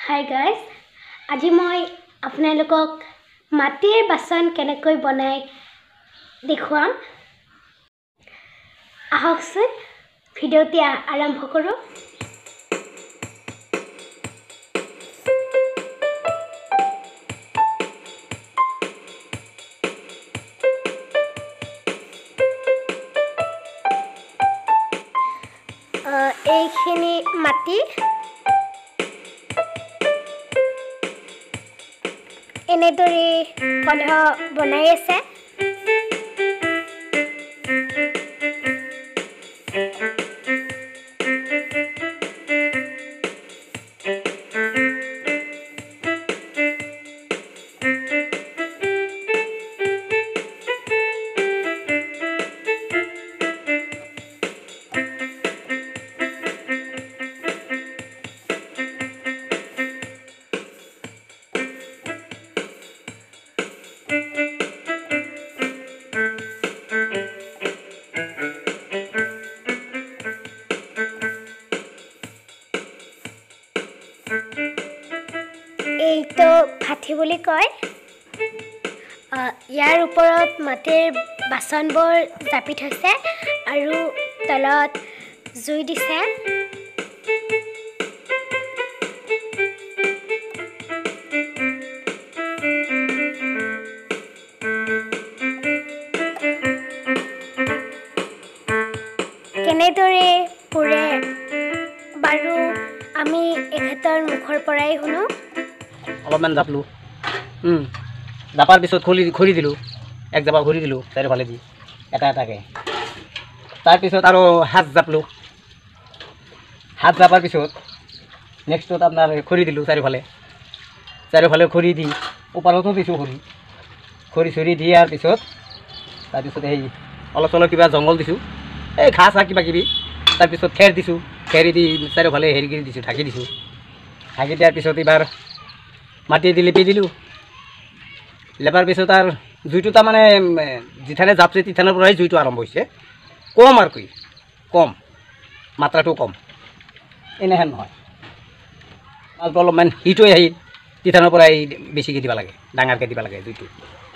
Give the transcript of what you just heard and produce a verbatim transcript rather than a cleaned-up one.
Hi guys, আজি মই আপোনালোকক মাটিৰ বাচন কেনেকৈ বনাই দেখুৱাম আহকচোন ভিডিওটি আৰম্ভ কৰো এইখিনি মাটি এনেদৰে কলহ বনাই আছে এইটো ভাঠি বুলি কয় ইয়াৰ ওপৰত মাটিৰ বাচনবোৰ জাপি থৈছে আৰু তলত জুই দিছে কেনেদৰে পুৰে বাৰু আমি এখেতৰ মুখৰ পৰাই শুনো অলপমান জাপলো জাপাৰ পিছত খলি খৰি দিলোঁ এক জাপা খৰি দিলোঁ চাৰিওফালে দি এটা এটাকৈ তাৰপিছত আৰু হাত জাপলোঁ হাত জাপাৰ পিছত নেক্সটত আপোনাৰ খৰি দিলোঁ চাৰিওফালে চাৰিওফালে খৰি দি ওপৰতো দিছোঁ খৰি খৰি চৰি দিয়াৰ পিছত তাৰপিছত সেই অলপ চলপ কিবা জংঘল দিছোঁ এই ঘাঁহ চাহ কিবা কিবি তাৰপিছত খেৰ দিছোঁ খেৰি দি চাৰিওফালে হেৰি কৰি দিছোঁ ঢাকি দিছোঁ ঢাকি দিয়াৰ পিছত এইবাৰ মাটি দি লেপি দিলোঁ লেপাৰ পিছত আৰু জুইটো তাৰমানে যিঠানে জাপছে তিঠানৰ পৰাই জুইটো আৰম্ভ হৈছে কম আৰু কি কম মাত্ৰাটো কম এনেহেন নহয় মালটো অলপমান হিট হৈ আহি তিঠানৰ পৰাই বেছিকৈ দিব লাগে ডাঙৰকৈ দিব লাগে জুইটো